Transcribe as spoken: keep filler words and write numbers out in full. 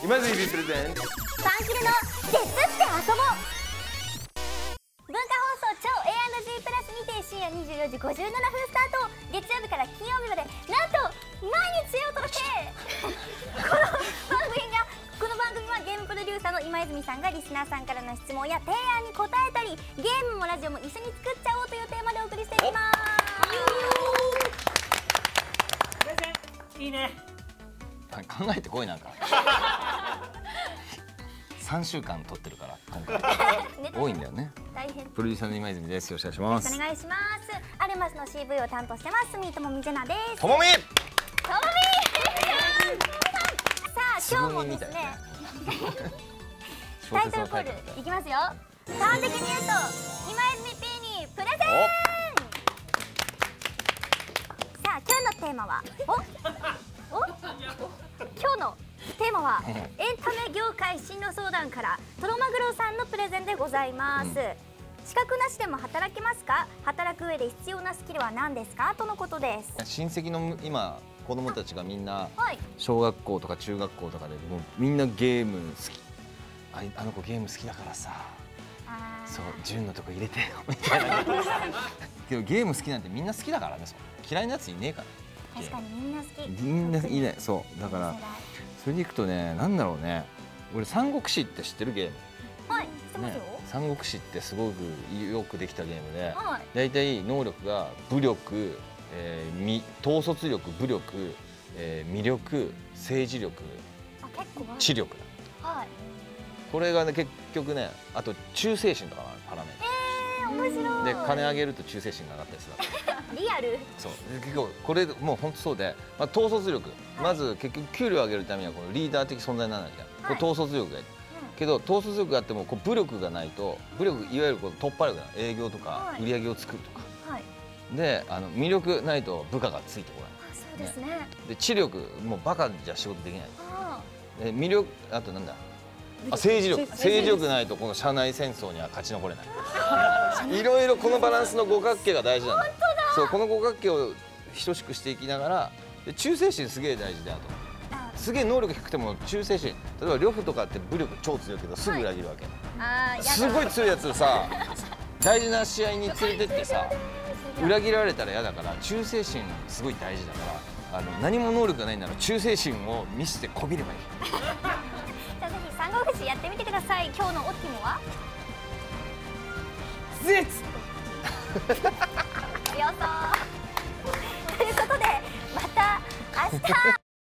今泉プレゼンツファンキルの「デスって遊ぼう」文化放送超 エーアンドジー プラスにて深夜にじゅうよじごじゅうななふんスタート。月曜日から金曜日までなんと毎日お届けこの番組がこの番組はゲームプロデューサーの今泉さんがリスナーさんからの質問や提案に答えたり、ゲームもラジオも一緒に作っちゃおうというテーマでお送りしていきます。 プレゼンいいね。 考えてこいなんかさんしゅうかん撮ってるから今回多いんだよね。 大変。 プロデューサーの今泉です。よろしくお願いします。 お願いします。アルマスの シーブイ を担当してます住井智美ジェナです。 ともみともみさあ今日もですねタイトルコールいきますよ。端的に言うと今泉 P にプレゼン。さあ今日のテーマはおお今日のテーマはエンタメ業界進路相談からトロマグロさんのプレゼンでございます。うん、資格なしでも働けますか？働く上で必要なスキルは何ですか？とのことです。 親戚の今子供たちがみんな小学校とか中学校とかでもうみんなゲーム好き、あ, あの子ゲーム好きだからさ、そう純のとこ入れてよみたいなけどゲーム好きなんてみんな好きだからね。嫌いなやついねえから。 確かにみんな好き。 みんないいね。そうだからそれでいくとね、なんだろうね、俺三国志って知ってるゲーム？ はい、知ってますよ。 三国志ってすごくよくできたゲームで、 はい、 だいたい能力が武力、えー、み統率力、武力、えー、魅力、政治力、 あ、結構知力だ。はい。これがね結局ね、あと忠誠心とかパラメータ。 えー、面白い。 で金あげると忠誠心が上がったりする。 リアル。 そう結構これもう本当そうで、まあ、統率力、はい、まず結局給料を上げるためにはこのリーダー的存在にならなきゃ、はい、これ統率力がいる、うん、けど統率力があってもこう武力がないと、武力いわゆるこう突破力だ、営業とか売り上げを作るとか、はい、であの魅力ないと部下がついてこない。 あ、そうですね。ねで知力もうバカじゃ仕事できない。で魅力あとなんだ。あ、政治力、政治力ないとこの社内戦争には勝ち残れない。いろいろこのバランスの五角形が大事なんだ。そう、この五角形を等しくしていきながら、で忠誠心すげえ大事で、あとすげえ能力低くても忠誠心、例えば呂布とかって武力超強いけどすぐ裏切るわけ、はい、すごい強いやつをさ大事な試合に連れてってさ裏切られたら嫌だから、忠誠心すごい大事だから、あの何も能力がないなら忠誠心を見せてこびればいい。 じゃあぜひ三国志やってみてください。今日のオッティモはゼッツ予想ということでまた明日